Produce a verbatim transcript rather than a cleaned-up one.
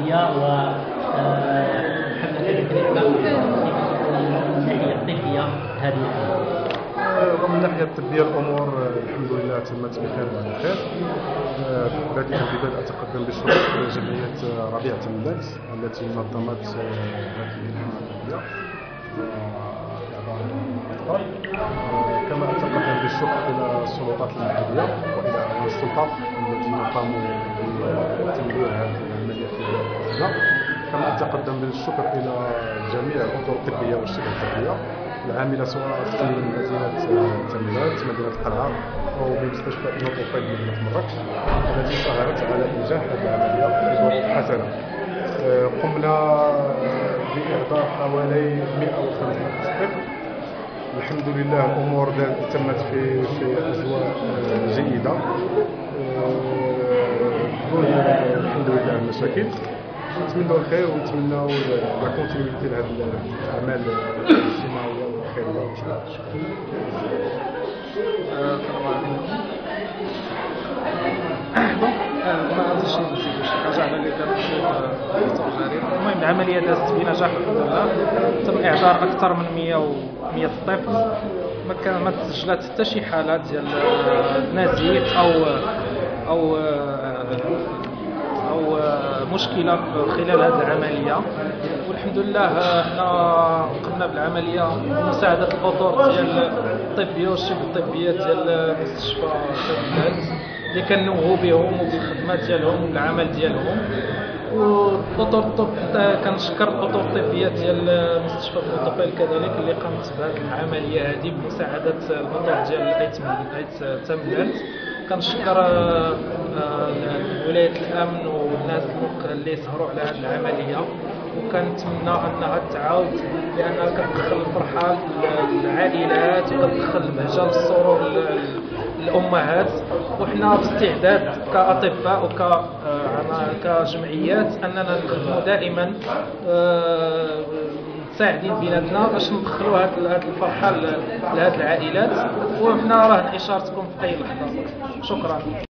الطبيه ومحمد من الناحيه الطبيه هذه الامور؟ ومن الناحيه الطبيه الامور الحمد لله تمت بخير وعلى خير. في بدايه البدايه اتقدم بالشكر لجمعيه ربيعه المدارس التي نظمت هذه الحمله الطبيه. كما اتقدم بالشكر الى السلطات المحليه والى اعلام السلطه الذين قاموا بتمويل هذه العمليه في بلادنا. كما اتقدم بالشكر الى جميع الاطر الطبيه والشبه الطبيه العامله سواء في مدينه تملات مدينه القلعه او بمستشفى ابن طفيل مدينه مراكش التي ساهمت على انجاح هذه العمليه بظروف حسنه. قمنا باعطاء حوالي مئة وخمسة طفل. الحمد لله الامور تمت في في اجواء جيده دون الحمد لله المشاكل. نتمنوا الخير ونتمنوا لا كونتينيتي لهذه الاعمال الاجتماعيه والخيريه. ما عرفتش نزيدو شي حاجه على اللي دارت الدكتور جرير. المهم العمليه دازت بنجاح الحمد لله. تم اعذار اكثر من مئة طفل. ما كان ما تسجلات حتى شي حالات ديال نزيف او او او مشكله خلال هذه العمليه. والحمد لله حنا قمنا بالعمليه بمساعده الاطر ديال الطبيه والشبه الطبيه ديال مستشفى تملات اللي كنوهوا بهم وبالخدمات ديالهم والعمل ديالهم. والاطر الطب كنشكر الاطر الطبيه ديال مستشفى ابن طفيل كذلك اللي قامت بهذه العمليه هذه بمساعده الاطر ديال ايت تملات. كنشكر ولايه الامن والناس اللي سهروا على هذه العمليه، وكنتمنى انها تعاود لانها كتدخل الفرحه للعائلات وكتدخل البهجه والسرور للامهات. وحنا باستعداد كاطباء وك كجمعيات اننا نخدموا دائما متساعدين بيناتنا باش ندخلوا هذه الفرحه لهذه العائلات. وحنا راه اشارتكم في اي لحظه. شكرا.